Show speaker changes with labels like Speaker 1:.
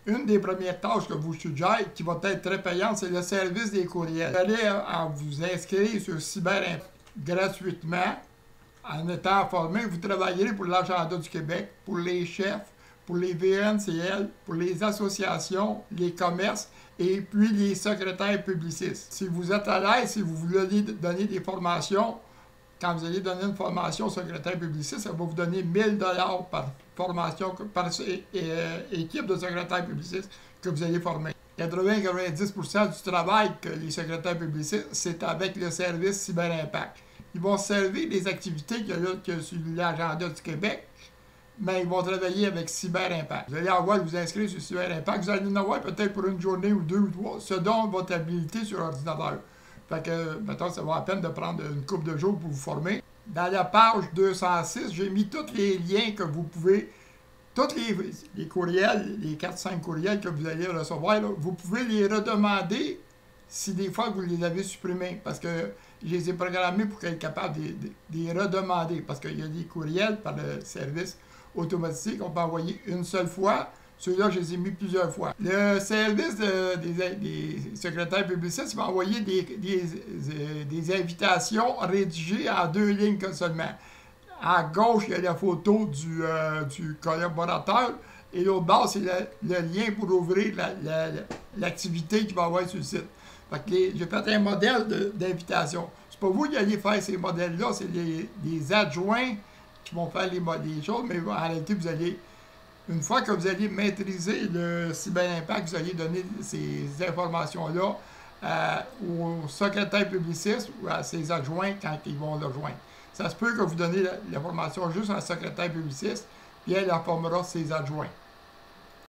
Speaker 1: Une des premières tâches que vous suggère, qui va être très payante, c'est le service des courriels. Vous allez vous inscrire sur CyberImpact gratuitement. En étant formé, vous travaillerez pour l'Agenda du Québec, pour les chefs, pour les VNCL, pour les associations, les commerces et puis les secrétaires publicistes. Si vous êtes à l'aise, si vous voulez donner des formations, quand vous allez donner une formation au secrétaire publiciste, ça va vous donner 1000 $ par formation, par équipe de secrétaires publicistes que vous allez former. 80-90% du travail que les secrétaires publicistes, c'est avec le service CyberImpact. Ils vont servir les activités qu'il y a sur l'Agenda du Québec, mais ils vont travailler avec CyberImpact. Vous allez avoir vous inscrire sur CyberImpact, vous allez en avoir peut-être pour une journée ou 2 ou 3, selon votre habilité sur l'ordinateur. Fait que, mettons, ça vaut la peine de prendre une couple de jours pour vous former. Dans la page 206, j'ai mis tous les liens que vous pouvez, tous les courriels, les 4-5 courriels que vous allez recevoir, là, vous pouvez les redemander si des fois vous les avez supprimés, parce que je les ai programmés pour être capable de les redemander, parce qu'il y a des courriels par le service automatique qu'on peut envoyer une seule fois. Ceux-là, je les ai mis plusieurs fois. Le service des secrétaires publicistes va envoyer des invitations rédigées en 2 lignes seulement. À gauche, il y a la photo du collaborateur et l'autre bas, c'est le lien pour ouvrir l'activité qu'il va avoir sur le site. J'ai fait un modèle d'invitation. C'est pas vous qui allez faire ces modèles-là, c'est les adjoints qui vont faire les choses, mais en réalité, vous allez, une fois que vous allez maîtriser le CyberImpact, vous allez donner ces informations-là aux secrétaires publicistes ou à ses adjoints quand ils vont le rejoindre. Ça se peut que vous donnez l'information juste à la secrétaire publiciste, puis elle informera ses adjoints.